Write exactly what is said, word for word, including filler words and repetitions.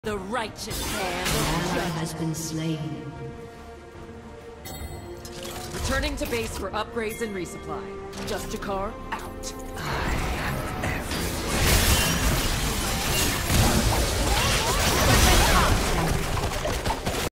The righteous hand Ally of has been slain. Returning to base for upgrades and resupply. Justicar out.